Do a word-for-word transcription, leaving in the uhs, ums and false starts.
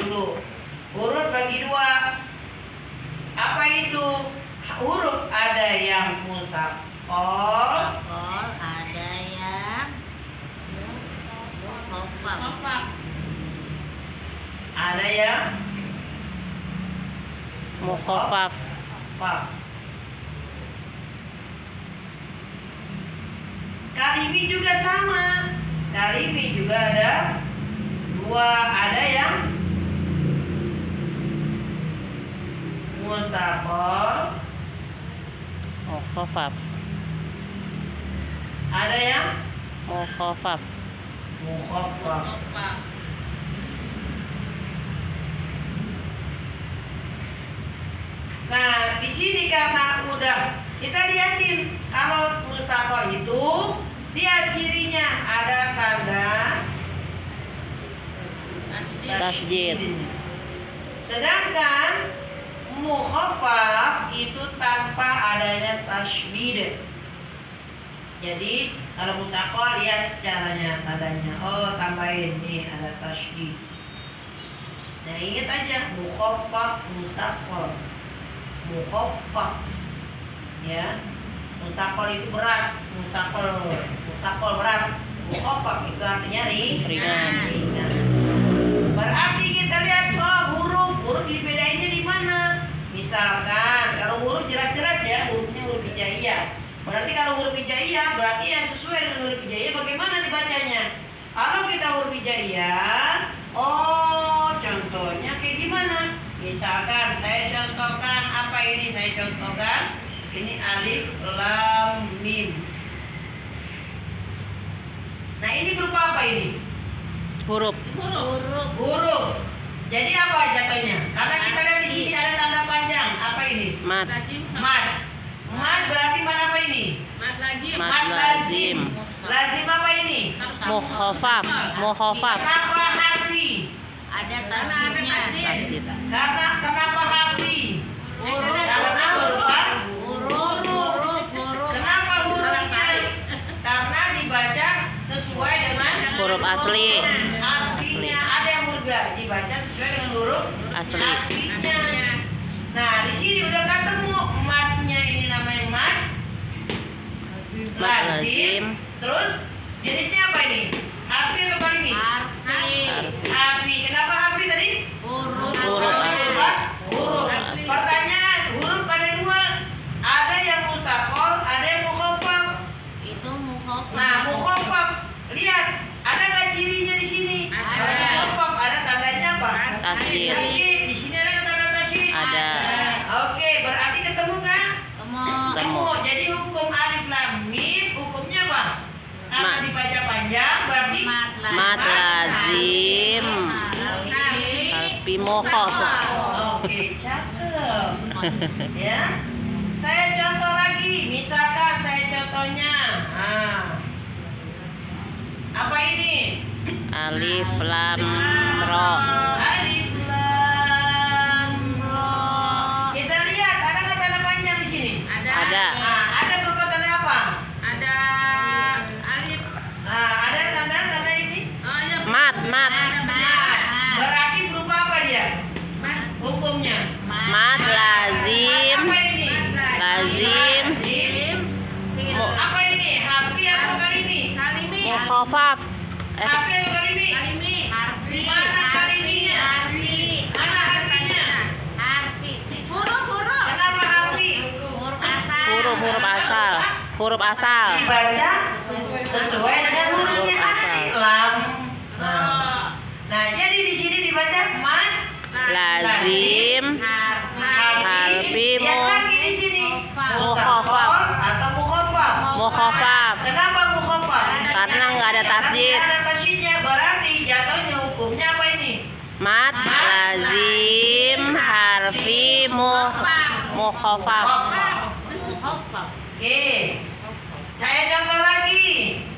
dulu. Huruf bagi dua. Apa itu? Huruf ada yang musaqqal, ada yang mukhafaf. Ada yang mukhafaf. Kalimi juga sama. Kalimi juga ada dua, ada yang musaqqal, mukhafaf. ada yang mukhafaf. mukhaffaf. Nah, di sini karena udah kita lihatin kalau musaqqal itu dia cirinya ada tanda tasjid. Sedangkan mukhaffaf itu tanpa adanya tasydid. Jadi kalau musaqqal lihat caranya tandanya. Oh, tambahin nih ada tasydid. Nah, ingat aja mukhaffaf, musaqqal. Mukhaffaf. Ya. Musaqqal itu berat, musaqqal, musaqqal berat. Mukhaffaf itu artinya ring, ringan. ringan. Berarti kita lihat oh, huruf, huruf dibedainnya di mana? Misalkan kalau huruf jelas-jelas ya, hurufnya huruf hijaiyah. Berarti kalau huruf hijaiyah berarti yang sesuai dengan huruf hijaiyah bagaimana dibacanya? Kalau kita huruf hijaiyah, oh contohnya kayak gimana? Misalkan saya contohkan apa ini? Saya contohkan ini alif lam mim. Nah, ini berupa apa ini? Huruf. Huruf. Huruf. Jadi apa jatuhnya? Karena kita lihat di sini ada tanda panjang. Apa ini? Mat. Mad. Mad berarti mad apa ini? Mad lazim. Mad lazim. Lazim apa ini? Mukhafaf. Mukhafaf. Kenapa harfi? Ada tasdidnya. Tasdid. Karena kenapa harfi? Huruf. Karena berupa Huruf. Huruf. Huruf. Kenapa hurufnya? Karena dibaca sesuai dengan Huruf asli. aslinya. Ada yang huruf dibaca sesuai dengan huruf Asli. aslinya. Nah, di sini udah ketemu matnya, ini namanya mat Mat lazim. lazim. Terus jenisnya apa ini? Harfi atau kalimi? Harfi. Harfi. Kenapa harfi tadi? Huruf. Huruf asli. Huruf. asli. Pertanyaan, huruf ada dua. Ada yang musaqqal, ada yang mukhaffaf. Itu mukhafaf. Nah, mukhaffaf, lihat, ada nggak cirinya di sini? Ada. Mukhaffaf ada tandanya apa? Tasdid. Tasdid. Di sini ada nggak tanda tasdid? Ada. Oke, berarti ketemu nggak? Temu. Ketemu. Jadi hukum alif lam mim hukumnya apa? Karena Mat. dibaca panjang berarti Mat lazim. Mat lazim. Harfi mukhafaf. Oke, cakep. Ya. Saya contoh lagi, misalkan saya contohnya. Nah. Apa ini? Alif lam ro. Alif lam ra. Kita lihat ada nggak tanda panjang di sini? Ada. Nah, ada berupa tanda apa? Ada alif. Nah, ada tanda-tanda ini. Mat. Mat. Nah, berarti berupa apa dia? Hukumnya. Mat lazim. Apa ini? Lazim. Lazim. Mu- Apa ini? Harfi atau kalimi? Mukhafaf. Eh, Harfi atau kalimi? Harfi. Mana kaliminya? Harfi. Mana harfinya? Harfi. Huruf. Huruf. Kenapa harfi? Huruf asal. huruf huruf asal. Huruf asal. Dibaca sesuai dengan hurufnya. Huruf asal. Alif lam. Nah, nah, jadi di sini dibaca mat Lazim. Harfi Lihat mu- lagi di sini. Mukhaffaf. Musaqqal atau mukhaffaf? Mukhafaf. Kenapa mukhaffaf? Karena nggak ada tasdid. Karena ada tasdidnya, berarti jatuhnya hukumnya apa ini? Mat lazim. Harfi mu- mukhafaf. Oke, saya contoh lagi.